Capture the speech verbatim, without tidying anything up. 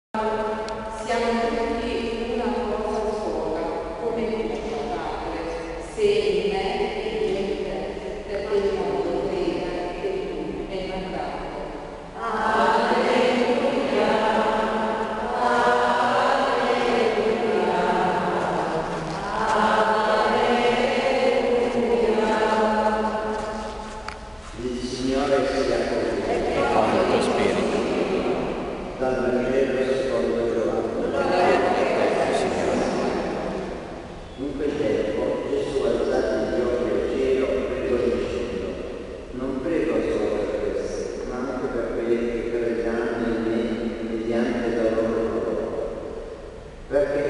Siamo tutti una cosa sola, come dice Padre, se in me e io in te, perché il mondo creda che tu mi hai mandato. Alleluia, alleluia, alleluia. Il Signore sia con te. E con il tuo spirito. Dal Vangelo secondo Giovanni. Signore. In quel tempo Gesù, alzati gli occhi al cielo, pregò dicendo: non prego solo per questi, ma anche per quelli che crederanno in me mediante la loro parola, perché